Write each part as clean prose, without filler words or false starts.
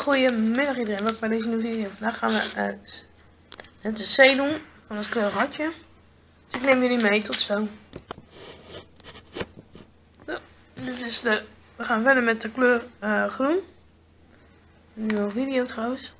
Goedemiddag iedereen, welkom bij deze nieuwe video. Vandaag gaan we het C doen van het kleur hartje. Dus ik neem jullie mee, tot zo. Zo, we gaan verder met de kleur groen. Een nieuwe video trouwens.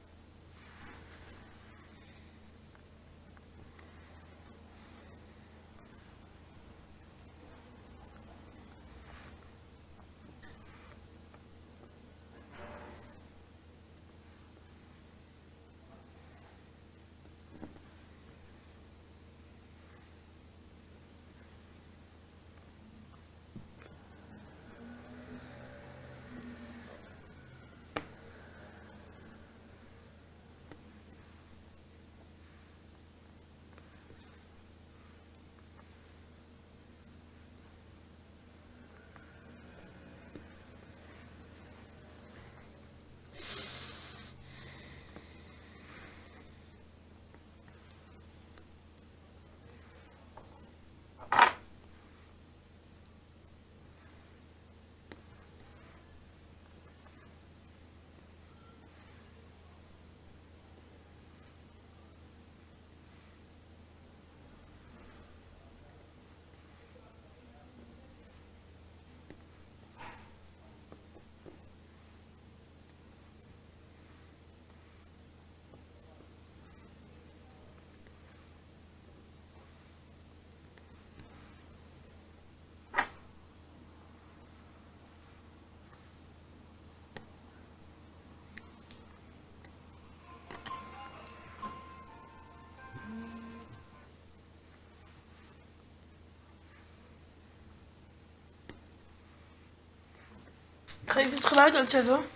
Ik ga even het geluid uitzetten hoor.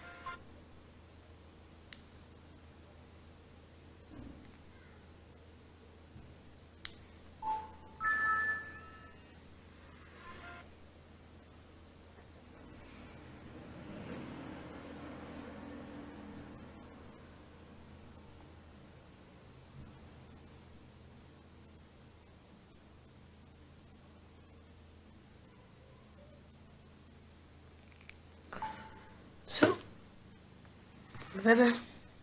Zo. Verder.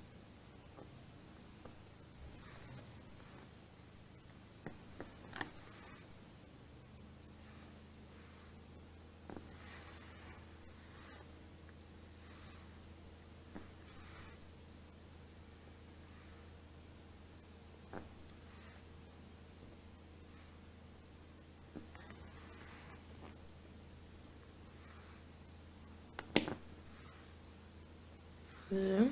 Zo.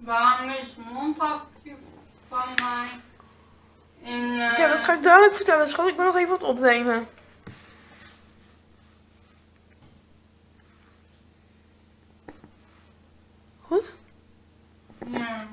Waarom is het mondkapje van mij in... Ja, dat ga ik dadelijk vertellen, schat. Ik ben nog even wat opnemen. Goed? Ja.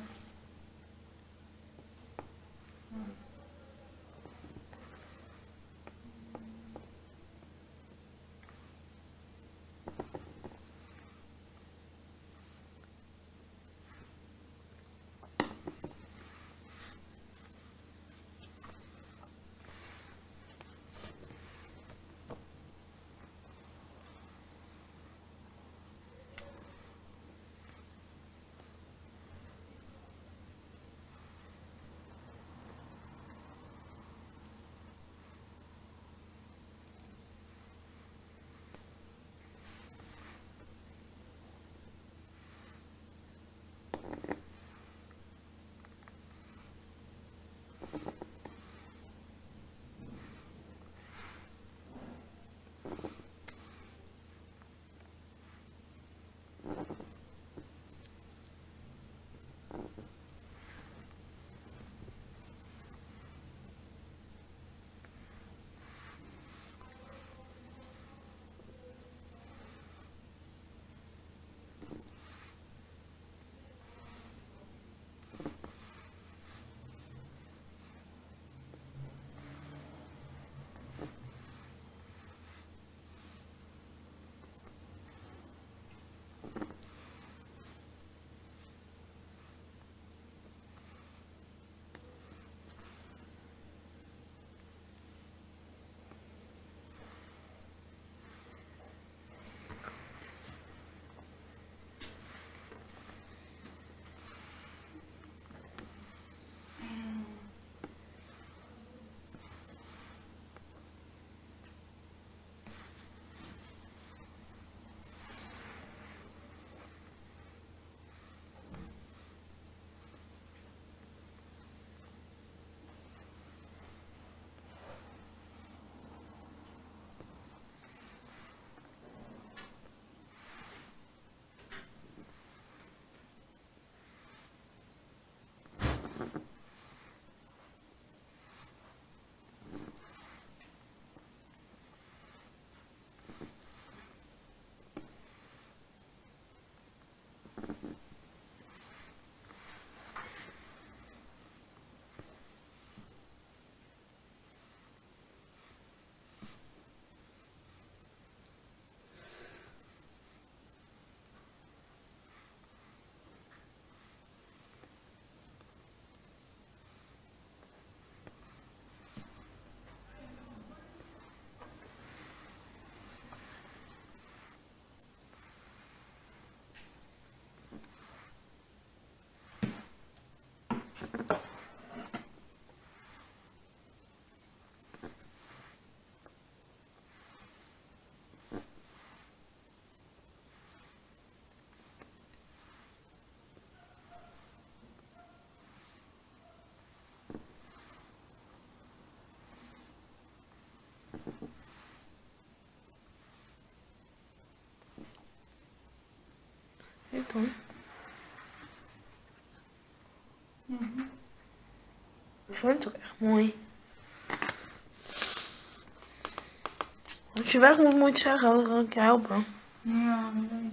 Kijk dan. Ik vind het ook echt mooi. Als je weg moet, moet je het zeggen. Dan kan ik je helpen. Ja, dat weet ik.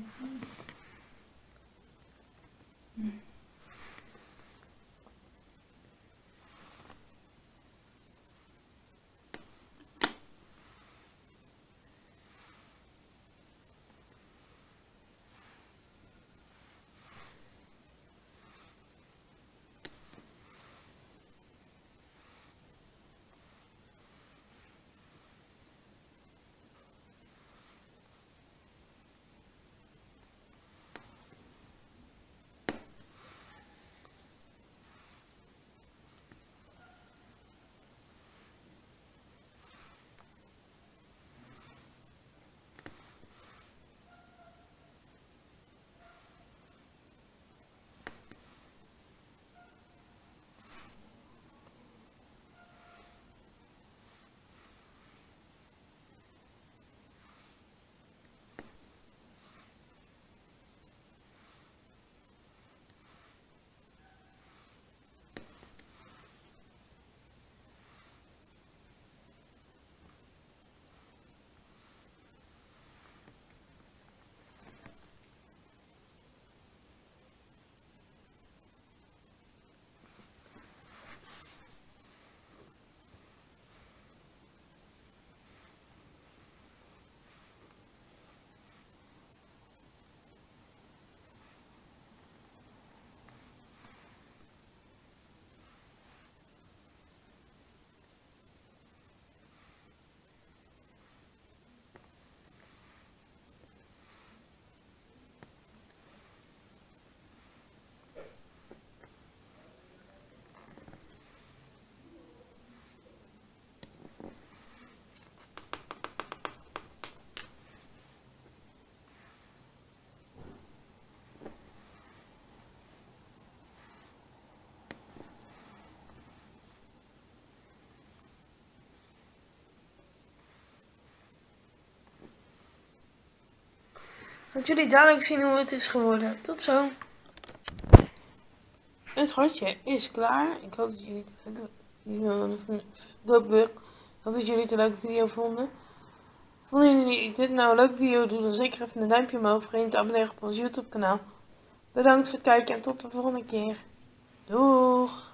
Dat jullie dadelijk zien hoe het is geworden. Tot zo. Het hartje is klaar. Ik hoop dat jullie het een leuke video vonden. Vonden jullie dit nou een leuke video? Doe dan zeker even een duimpje omhoog. Vergeet niet te abonneren op ons YouTube kanaal. Bedankt voor het kijken en tot de volgende keer. Doeg!